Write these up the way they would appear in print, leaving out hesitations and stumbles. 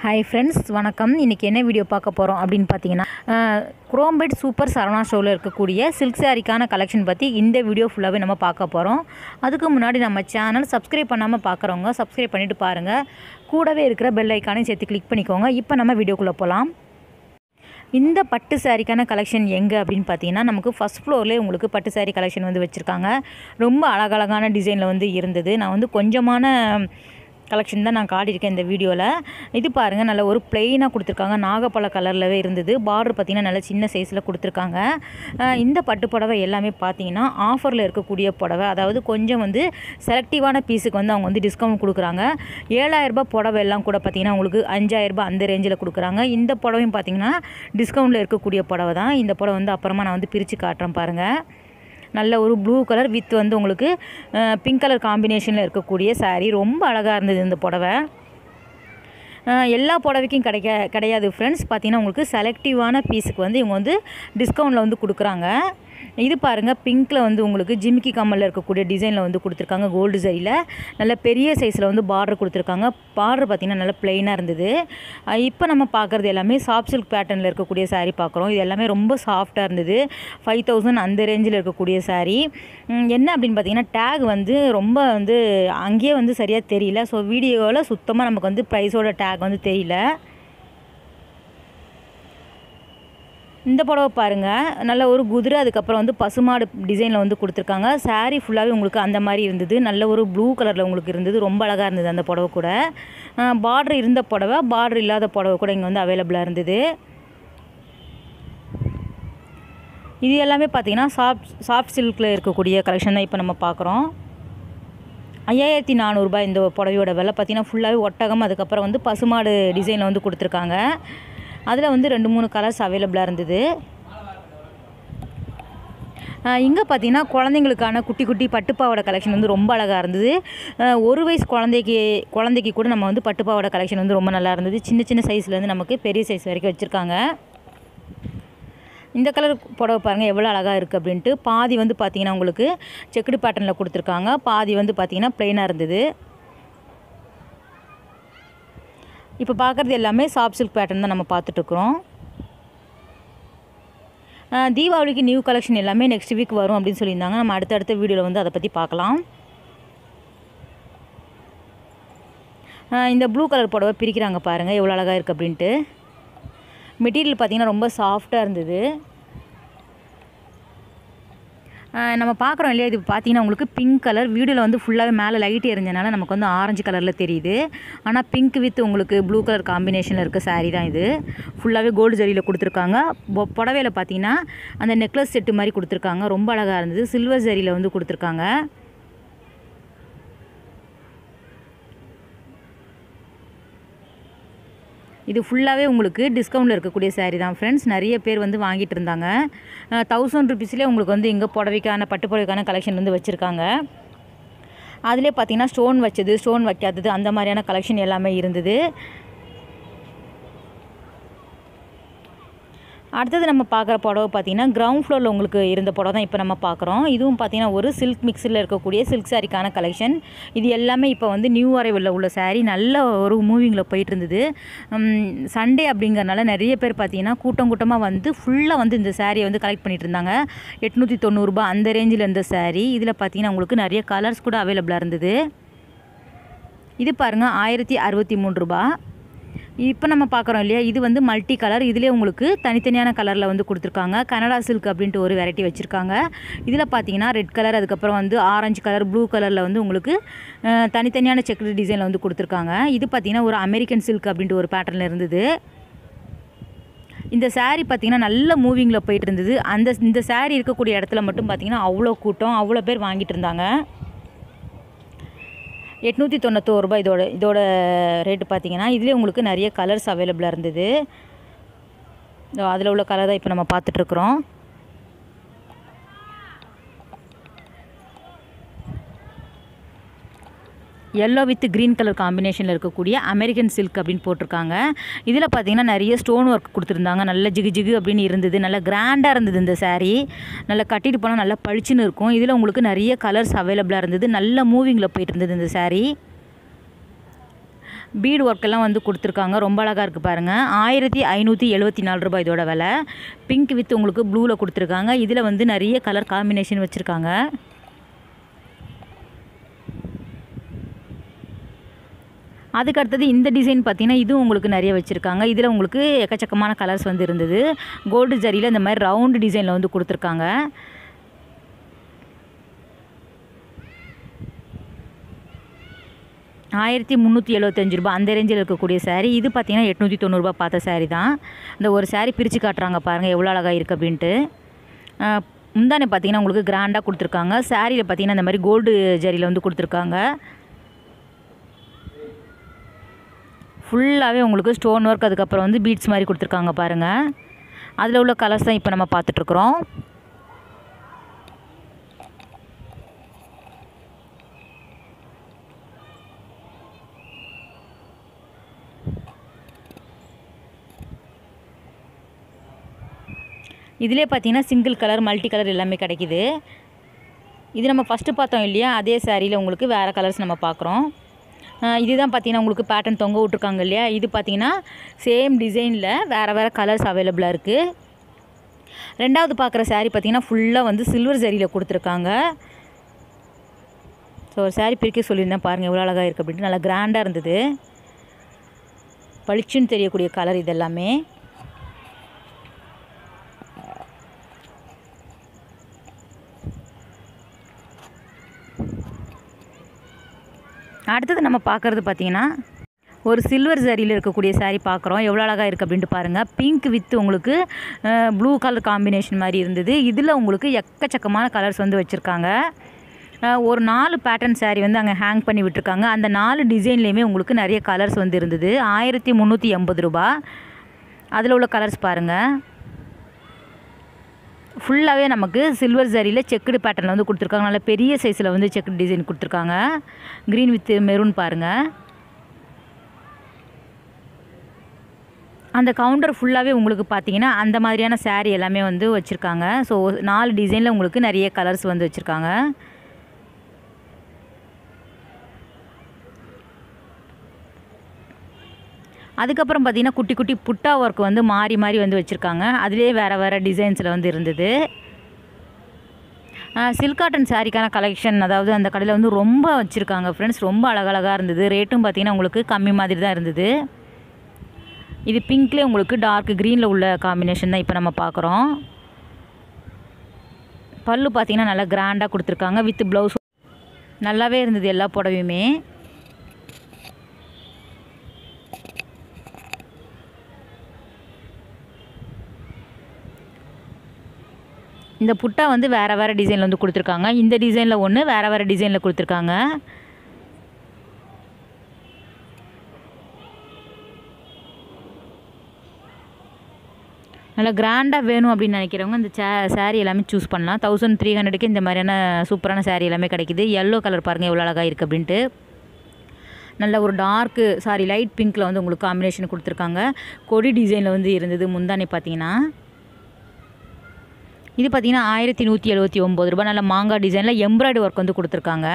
Hi friends, வணக்கம். இன்றைக்கி என்ன வீடியோ பார்க்க போகிறோம் அப்படின்னு பார்த்தீங்கன்னா, குரோம்பேட் சூப்பர் சரவணா ஸ்டோரில் இருக்கக்கூடிய சில்க் சாரிக்கான கலெக்ஷன் பற்றி இந்த வீடியோ ஃபுல்லாகவே நம்ம பார்க்க போகிறோம். அதுக்கு முன்னாடி நம்ம சேனல் சப்ஸ்கிரைப் பண்ணாமல் பார்க்குறவங்க சப்ஸ்கிரைப் பண்ணிவிட்டு பாருங்கள். கூடவே இருக்கிற பெல் ஐக்கானையும் சேர்த்து கிளிக் பண்ணிக்கோங்க. இப்போ நம்ம வீடியோக்குள்ளே போகலாம். இந்த பட்டு சாரிக்கான கலெக்ஷன் எங்கே அப்படின்னு பார்த்தீங்கன்னா, நமக்கு ஃபஸ்ட் ஃப்ளோர்லேயே உங்களுக்கு பட்டு சாரி கலெக்ஷன் வந்து வச்சுருக்காங்க. ரொம்ப அழகழகான டிசைனில் வந்து இருந்தது. நான் வந்து கொஞ்சமான கலெக்ஷன் தான் நான் காட்டியிருக்கேன் இந்த வீடியோவில். இது பாருங்கள், நல்ல ஒரு ப்ளெயினாக கொடுத்துருக்காங்க. நாகப்பழ கலர்லவே இருந்தது. பார்டர் பார்த்திங்கன்னா நல்ல சின்ன சைஸில் கொடுத்துருக்காங்க. இந்த பட்டு புடவை எல்லாமே பார்த்திங்கன்னா ஆஃபரில் இருக்கக்கூடிய புடவை. அதாவது கொஞ்சம் வந்து செலக்டிவான பீஸுக்கு வந்து அவங்க வந்து டிஸ்கவுண்ட் கொடுக்குறாங்க. 7000 ரூபாய் புடவை எல்லாம் கூட பார்த்திங்கன்னா உங்களுக்கு 5000 ரூபாய் அந்த ரேஞ்சில் கொடுக்குறாங்க. இந்த புடவையும் பார்த்திங்கன்னா டிஸ்கவுண்டில் இருக்கக்கூடிய புடவை தான். இந்த புடவை வந்து அப்புறமா நான் வந்து பிரித்து காட்டுறேன் பாருங்கள். நல்ல ஒரு ப்ளூ கலர் வித் வந்து உங்களுக்கு பிங்க் கலர் காம்பினேஷனில் இருக்கக்கூடிய சாரீ. ரொம்ப அழகாக இருந்தது இந்த புடவை. எல்லா புடவைக்கும் கிடையாது ஃப்ரெண்ட்ஸ். பார்த்திங்கன்னா உங்களுக்கு செலக்டிவான பீஸுக்கு வந்து இவங்க வந்து டிஸ்கவுண்டில் வந்து கொடுக்குறாங்க. இது பாருங்கள், பிங்க்கில் வந்து உங்களுக்கு ஜிமிக்கி கம்மலில் இருக்கக்கூடிய டிசைனில் வந்து கொடுத்துருக்காங்க. கோல்டு சரியில் நல்ல பெரிய சைஸில் வந்து பார்டர் கொடுத்துருக்காங்க. பார்டர் பார்த்திங்கன்னா நல்லா ப்ளெயினாக இருந்தது. இப்போ நம்ம பார்க்குறது எல்லாமே சாஃப்ட் சில்க் பேட்டர்னில் இருக்கக்கூடிய சாரீ பார்க்குறோம். இது எல்லாமே ரொம்ப சாஃப்டாக இருந்தது. 5000 அந்த ரேஞ்சில் இருக்கக்கூடிய சாரீ. என்ன அப்படின்னு பார்த்தீங்கன்னா, டேக் வந்து ரொம்ப வந்து அங்கேயே வந்து சரியாக தெரியல. ஸோ வீடியோவில் சுத்தமாக நமக்கு வந்து ப்ரைஸோட டேக் வந்து தெரியல. இந்த புடவை பாருங்கள், நல்ல ஒரு குதிரை, அதுக்கப்புறம் வந்து பசுமாடு டிசைனில் வந்து கொடுத்துருக்காங்க. சாரீ ஃபுல்லாகவே உங்களுக்கு அந்த மாதிரி இருந்தது. நல்ல ஒரு ப்ளூ கலரில் உங்களுக்கு இருந்தது. ரொம்ப அழகாக இருந்தது அந்த புடவை கூட. பார்டர் இருந்த புடவை, பார்டர் இல்லாத புடவை கூட இங்கே வந்து அவைலபிளாக இருந்தது. இது எல்லாமே பார்த்திங்கன்னா சாஃப்ட் சில்கில் இருக்கக்கூடிய கலெக்ஷன் தான் இப்போ நம்ம பார்க்குறோம். 5400 ரூபாய் இந்த புடவையோட விலை. பார்த்திங்கன்னா ஃபுல்லாகவே ஒட்டகம், அதுக்கப்புறம் வந்து பசுமாடு டிசைனில் வந்து கொடுத்துருக்காங்க. அதில் வந்து 2-3 கலர்ஸ் அவைலபிளாக இருந்தது. இங்கே பார்த்திங்கன்னா குழந்தைங்களுக்கான குட்டி குட்டி பட்டுப்பாவோட கலெக்ஷன் வந்து ரொம்ப அழகாக இருந்தது. 1 வயசு குழந்தைக்கு கூட நம்ம வந்து பட்டுப்பாவோட கலெக்ஷன் வந்து ரொம்ப நல்லா இருந்தது. சின்ன சின்ன சைஸ்லேருந்து நமக்கு பெரிய சைஸ் வரைக்கும் வச்சுருக்காங்க. இந்த கலர் புடவை பாருங்கள் எவ்வளோ அழகாக இருக்குது அப்படின்ட்டு. பாதி வந்து பார்த்திங்கன்னா உங்களுக்கு செக்குடு பேட்டர்னில் கொடுத்துருக்காங்க. பாதி வந்து பார்த்திங்கன்னா ப்ளெயினாக இருந்தது. இப்போ பார்க்குறது எல்லாமே சாஃப்ட் சில்க் பேட்டர்ன் தான் நம்ம பார்த்துட்ருக்குறோம். தீபாவளிக்கு நியூ கலெக்ஷன் எல்லாமே நெக்ஸ்ட் வீக் வரும் அப்படின்னு சொல்லியிருந்தாங்க. நம்ம அடுத்தடுத்த வீடியோவில் வந்து அதை பற்றி பார்க்கலாம். இந்த ப்ளூ கலர் புடவை பிரிக்கிறாங்க பாருங்கள் எவ்வளோ அழகாக இருக்குது அப்படின்ட்டு. மெட்டீரியல் பார்த்திங்கன்னா ரொம்ப சாஃப்டாக இருந்தது. நம்ம பார்க்குறோம் இல்லையா, இது பார்த்திங்கன்னா உங்களுக்கு பிங்க் கலர். வீடியோவில் வந்து ஃபுல்லாகவே மேலே லைட் எரிஞ்சனால நமக்கு வந்து ஆரஞ்சு கலரில் தெரியுது. ஆனால் பிங்க் வித் உங்களுக்கு ப்ளூ கலர் காம்பினேஷனில் இருக்க சாரீ தான் இது. ஃபுல்லாகவே கோல்டு ஜரியில் கொடுத்துருக்காங்க. புடவையில் பார்த்திங்கன்னா அந்த நெக்லஸ் செட்டு மாதிரி கொடுத்துருக்காங்க. ரொம்ப அழகாக இருந்தது. சில்வர் ஜரியில் வந்து கொடுத்துருக்காங்க. இது ஃபுல்லாகவே உங்களுக்கு டிஸ்கவுண்டில் இருக்கக்கூடிய சாரீ தான் ஃப்ரெண்ட்ஸ். நிறைய பேர் வந்து வாங்கிட்டு இருந்தாங்க. 1000 ருபீஸ்லேயே உங்களுக்கு வந்து இங்கே புடவைக்கான பட்டு புடவைக்கான கலெக்ஷன் வந்து வச்சுருக்காங்க. அதிலே பார்த்திங்கன்னா ஸ்டோன் வச்சது, ஸ்டோன் வைக்காதது, அந்த மாதிரியான கலெக்ஷன் எல்லாமே இருந்தது. அடுத்தது நம்ம பார்க்குற புடவை பார்த்திங்கன்னா கிரவுண்ட் ஃப்ளோரில் உங்களுக்கு இருந்த புடவை தான் இப்போ நம்ம பார்க்குறோம். இதுவும் பார்த்திங்கன்னா ஒரு சில்க் மிக்ஸில் இருக்கக்கூடிய சில்க் சாரிக்கான கலெக்ஷன். இது எல்லாமே இப்போ வந்து நியூ அரைவலில் உள்ள சாரீ. நல்ல ஒரு மூவிங்கில் போயிட்டு இருந்தது. சண்டே அப்படிங்கிறனால நிறைய பேர் பார்த்திங்கன்னா கூட்டமாக வந்து ஃபுல்லாக வந்து இந்த சாரியை வந்து கலெக்ட் பண்ணிகிட்டு இருந்தாங்க. 890 ரூபாய் அந்த ரேஞ்சில் இருந்த சாரீ. இதில் பார்த்திங்கன்னா உங்களுக்கு நிறைய கலர்ஸ் கூட அவைலபிளாக இருந்தது. இது பாருங்கள் 1063 ரூபாய். இப்போ நம்ம பார்க்குறோம் இல்லையா, இது வந்து மல்டி கலர். இதிலே உங்களுக்கு தனித்தனியான கலரில் வந்து கொடுத்துருக்காங்க. கனடா சில்க் அப்படின்ட்டு ஒரு வெரைட்டி வச்சுருக்காங்க. இதில் பார்த்தீங்கன்னா ரெட் கலர், அதுக்கப்புறம் வந்து ஆரஞ்சு கலர், ப்ளூ கலரில் வந்து உங்களுக்கு தனித்தனியான செக்குடு டிசைனில் வந்து கொடுத்துருக்காங்க. இது பார்த்திங்கன்னா ஒரு அமெரிக்கன் சில்க் அப்படின்ட்டு ஒரு பேட்டர்னில் இருந்தது. இந்த சாரீ பார்த்திங்கன்னா நல்ல மூவிங்கில் போயிட்டு இருந்தது. இந்த சாரீ இருக்கக்கூடிய இடத்துல மட்டும் பார்த்திங்கன்னா அவ்வளோ கூட்டம், அவ்வளோ பேர் வாங்கிட்டு இருந்தாங்க. 891 ரூபாய் இதோட ரேட்டு பார்த்திங்கன்னா. இதிலே உங்களுக்கு நிறைய கலர்ஸ் அவைலபிளாக இருந்தது. அதில் உள்ள கலர் தான் இப்போ நம்ம பார்த்துட்ருக்குறோம். yellow with green கலர் காம்பினேஷனில் இருக்கக்கூடிய அமெரிக்கன் சில்க் அப்படின்னு போட்டிருக்காங்க. இதில் பார்த்தீங்கன்னா நிறைய ஸ்டோன் ஒர்க் கொடுத்துருந்தாங்க. நல்ல ஜிகு ஜிகு அப்படின்னு இருந்தது. நல்லா கிராண்டாக இருந்தது இந்த சாரீ. நல்லா கட்டிட்டு போனால் நல்லா பளிச்சுன்னு இருக்கும். இதில் உங்களுக்கு நிறைய கலர்ஸ் அவைலபிளாக இருந்தது. நல்ல மூவிங்கில் போயிட்டு இருந்தது இந்த சாரீ. பீடு ஒர்க்கெல்லாம் வந்து கொடுத்துருக்காங்க. ரொம்ப அழகாக இருக்குது பாருங்கள். 1574 ரூபாய் இதோட விலை. பிங்க் வித் உங்களுக்கு ப்ளூவில் கொடுத்துருக்காங்க. இதில் வந்து நிறைய கலர் காம்பினேஷன் வச்சுருக்காங்க. அதுக்கு அடுத்தது இந்த டிசைன் பார்த்தீங்கன்னா இதுவும் உங்களுக்கு நிறைய வச்சுருக்காங்க. இதில் உங்களுக்கு எக்கச்சக்கமான கலர்ஸ் வந்து இருந்தது. கோல்டு ஜரியில் இந்த மாதிரி ரவுண்டு டிசைனில் வந்து கொடுத்துருக்காங்க. ₹1375 அந்த ரேஞ்சில் இருக்கக்கூடிய சாரீ. இது பார்த்தீங்கன்னா ₹890 பார்த்த சாரீ தான். இந்த ஒரு சாரீ பிரித்து காட்டுறாங்க பாருங்கள் எவ்வளோ அழகாக இருக்குது அப்படின்ட்டு. முந்தானே பார்த்தீங்கன்னா உங்களுக்கு கிராண்டாக கொடுத்துருக்காங்க. சாரியில் பார்த்தீங்கன்னா இந்த மாதிரி கோல்டு ஜரியில் வந்து கொடுத்துருக்காங்க. ஃபுல்லாகவே உங்களுக்கு ஸ்டோன் ஒர்க், அதுக்கப்புறம் வந்து பீட்ஸ் மாதிரி கொடுத்துருக்காங்க பாருங்கள். அதில் உள்ள கலர்ஸ் தான் இப்போ நம்ம பார்த்துட்ருக்குறோம். இதிலே பார்த்தீங்கன்னா சிங்கிள் கலர், மல்டி கலர் எல்லாமே கிடைக்கிது. இது நம்ம ஃபஸ்ட்டு பார்த்தோம் இல்லையா, அதே சாரியில் உங்களுக்கு வேறு கலர்ஸ் நம்ம பார்க்குறோம். இதுதான் பார்த்தீங்கன்னா உங்களுக்கு பேட்டர்ன் தொங்க விட்ருக்காங்க இல்லையா. இது பார்த்தீங்கன்னா சேம் டிசைனில் வேறு கலர்ஸ் அவைலபிளாக இருக்குது. ரெண்டாவது பார்க்குற சாரீ பார்த்தீங்கன்னா ஃபுல்லாக வந்து சில்வர் ஜரியில் கொடுத்துருக்காங்க. ஸோ ஒரு சாரீ பிரிக்க சொல்லியிருந்தேன் பாருங்கள் எவ்வளோ அழகாக இருக்குது அப்படின்ட்டு. நல்லா கிராண்டாக இருந்தது. பளிச்சுன்னு தெரியக்கூடிய கலர் இதெல்லாமே. அடுத்தது நம்ம பார்க்குறது பார்த்திங்கன்னா ஒரு சில்வர் ஜரியில் இருக்கக்கூடிய சாரீ பார்க்குறோம். எவ்வளோ அழகாக இருக்குது அப்படின்ட்டு பாருங்கள். பிங்க் வித் உங்களுக்கு ப்ளூ கலர் காம்பினேஷன் மாதிரி இருந்தது. இதில் உங்களுக்கு எக்கச்சக்கமான கலர்ஸ் வந்து வச்சுருக்காங்க. ஒரு 4 பேட்டர்ன் சாரீ வந்து அங்கே ஹேங் பண்ணி விட்டுருக்காங்க. அந்த 4 டிசைன்லேயுமே உங்களுக்கு நிறைய கலர்ஸ் வந்து இருந்தது. ₹1380. அதில் உள்ள கலர்ஸ் பாருங்கள். ஃபுல்லாகவே நமக்கு சில்வர் ஜரியில் செக்குடு பேட்டர்னில் வந்து கொடுத்துருக்காங்க. நல்ல பெரிய சைஸில் வந்து செக்குடு டிசைன் கொடுத்துருக்காங்க. க்ரீன் வித் மெரூன் பாருங்கள். அந்த கவுண்டர் ஃபுல்லாகவே உங்களுக்கு பார்த்தீங்கன்னா அந்த மாதிரியான சாரீ எல்லாமே வந்து வச்சுருக்காங்க. ஸோ 4 டிசைனில் உங்களுக்கு நிறைய கலர்ஸ் வந்து வச்சுருக்காங்க. அதுக்கப்புறம் பார்த்திங்கன்னா குட்டி குட்டி புட்டா ஒர்க் வந்து மாறி மாறி வந்து வச்சுருக்காங்க. அதிலே வேறு டிசைன்ஸில் வந்து இருந்தது. சில்க் காட்டன் சாரீக்கான கலெக்ஷன் அதாவது அந்த கடையில் வந்து ரொம்ப வச்சுருக்காங்க ஃப்ரெண்ட்ஸ். ரொம்ப அழகழகாக இருந்தது. ரேட்டும் பார்த்திங்கன்னா உங்களுக்கு கம்மி மாதிரி தான் இருந்தது. இது பிங்க்லேயே உங்களுக்கு டார்க் க்ரீனில் உள்ள காம்பினேஷன் தான் இப்போ நம்ம பார்க்குறோம். பல்லு பார்த்திங்கன்னா நல்லா கிராண்டாக கொடுத்துருக்காங்க. வித் ப்ளவுஸ் நல்லாவே இருந்தது எல்லா புடவையுமே. இந்த புட்டா வந்து வேறு டிசைனில் வந்து கொடுத்துருக்காங்க. இந்த டிசைனில் ஒன்று, வேறு டிசைனில் கொடுத்துருக்காங்க. நல்லா கிராண்டாக வேணும் அப்படின்னு நினைக்கிறவங்க இந்த சாரீ எல்லாமே சூஸ் பண்ணலாம். 1300க்கு இந்த மாதிரியான சூப்பரான சாரீ எல்லாமே கிடைக்கிது. எல்லோ கலர் பாருங்கள் எவ்வளோ அழகாக இருக்குது அப்படின்ட்டு. நல்ல ஒரு டார்க்கு லைட் பிங்க்கில் வந்து உங்களுக்கு காம்பினேஷன் கொடுத்துருக்காங்க. கொடி டிசைனில் வந்து இருந்தது முந்தானே பார்த்தீங்கன்னா. இது பார்த்தீங்கன்னா ₹1179. நல்ல மாங்காய் டிசைனில் எம்ப்ராய்டரி ஒர்க் வந்து கொடுத்துருக்காங்க.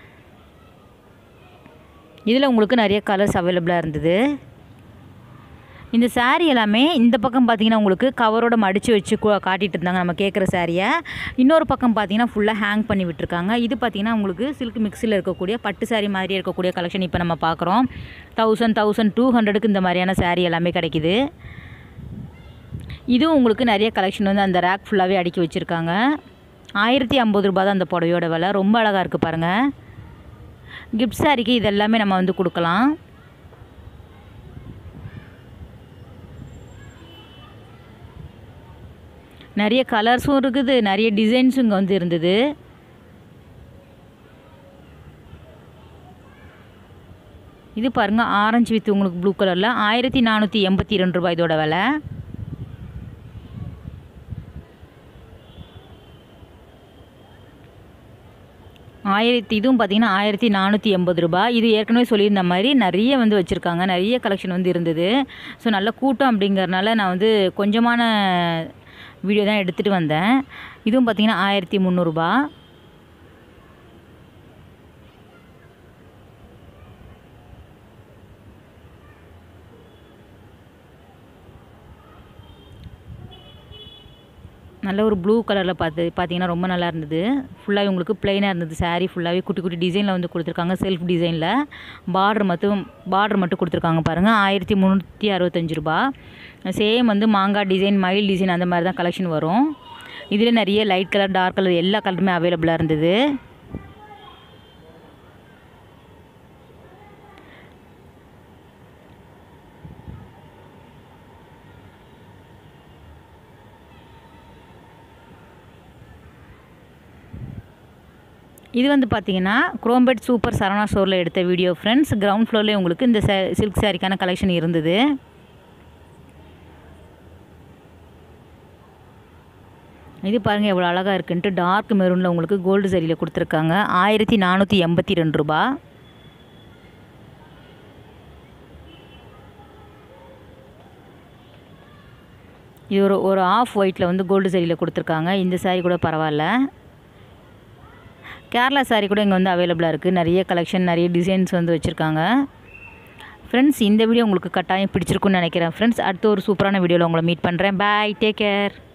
இதில் உங்களுக்கு நிறைய கலர்ஸ் அவைலபிளாக இருந்தது. இந்த சாரீ எல்லாமே இந்த பக்கம் பார்த்தீங்கன்னா உங்களுக்கு கவரோட மடித்து வச்சு காட்டிகிட்டு இருந்தாங்க நம்ம கேட்குற சாரியை. இன்னொரு பக்கம் பார்த்தீங்கன்னா ஃபுல்லாக ஹேங் பண்ணி விட்டுருக்காங்க. இது பார்த்தீங்கன்னா உங்களுக்கு சில்க் மிக்ஸில் இருக்கக்கூடிய பட்டு சாரீ மாதிரி இருக்கக்கூடிய கலெக்ஷன் இப்போ நம்ம பார்க்குறோம். 1200க்கு இந்த மாதிரியான சாரீ எல்லாமே கிடைக்கிது. இதுவும் உங்களுக்கு நிறைய கலெக்ஷன் வந்து அந்த ரேக் ஃபுல்லாகவே அடுக்கி வச்சுருக்காங்க. ₹1050 தான் அந்த புடவையோட விலை. ரொம்ப அழகாக இருக்குது பாருங்கள். கிஃப்ட் சாரீக்கு இதெல்லாமே நம்ம வந்து கொடுக்கலாம். நிறைய கலர்ஸும் இருக்குது, நிறைய டிசைன்ஸும் இங்கே வந்து இருந்தது. இது பாருங்கள் ஆரஞ்சு வித் உங்களுக்கு ப்ளூ கலரில் ₹1482 இதோட விலை. இதுவும் பார்த்தீங்கன்னா ₹1480. இது ஏற்கனவே சொல்லியிருந்த மாதிரி நிறைய வந்து வச்சுருக்காங்க. நிறைய கலெக்ஷன் வந்து இருந்தது. ஸோ நல்ல கூட்டம் அப்படிங்கிறனால நான் வந்து கொஞ்சமான வீடியோ தான் எடுத்துகிட்டு வந்தேன். இதுவும் பார்த்தீங்கன்னா ₹1300. நல்ல ஒரு ப்ளூ கலரில் பார்த்தீங்கன்னா ரொம்ப நல்லா இருந்தது. ஃபுல்லாகவே உங்களுக்கு ப்ளைனாக இருந்தது. சாரீ ஃபுல்லாகவே குட்டி குட்டி டிசைனில் வந்து கொடுத்துருக்காங்க. செல்ஃப் டிசைனில் பார்டர் மட்டும் கொடுத்துருக்காங்க பாருங்கள். 1365 ரூபா. சேம் வந்து மாங்காய் டிசைன், மயில் டிசைன் அந்த மாதிரி தான் கலெக்ஷன் வரும். இதில் நிறைய லைட் கலர், டார்க் கலர் எல்லா கலருமே அவைலபிளாக இருந்தது. இது வந்து பார்த்தீங்கன்னா குரோம்பேட் சூப்பர் சரவணா ஸ்டோரில் எடுத்த வீடியோ ஃப்ரெண்ட்ஸ். கிரவுண்ட் ஃப்ளோர்லேயே உங்களுக்கு இந்த சில்க் சாரிக்கான கலெக்ஷன் இருந்தது. இது பாருங்கள் எவ்வளோ அழகாக இருக்குன்ட்டு. டார்க் மெரூனில் உங்களுக்கு கோல்டு சரியில் கொடுத்துருக்காங்க. 1482 ரூபா. இது ஒரு ஆஃப் ஒயிட்டில் வந்து கோல்டு சரியில் கொடுத்துருக்காங்க. இந்த சாரீ கூட பரவாயில்ல. கேரளா சாரீ கூட இங்கே வந்து அவைலபிளாக இருக்குது. நிறைய கலெக்ஷன், நிறைய டிசைன்ஸ் வந்து வச்சுருக்காங்க. ஃப்ரெண்ட்ஸ், இந்த வீடியோ உங்களுக்கு கட்டாயம் பிடிச்சிருக்குன்னு நினைக்கிறேன் ஃப்ரெண்ட்ஸ். அடுத்த ஒரு சூப்பரான வீடியோவில் உங்களை மீட் பண்ணுறேன். Bye, take care.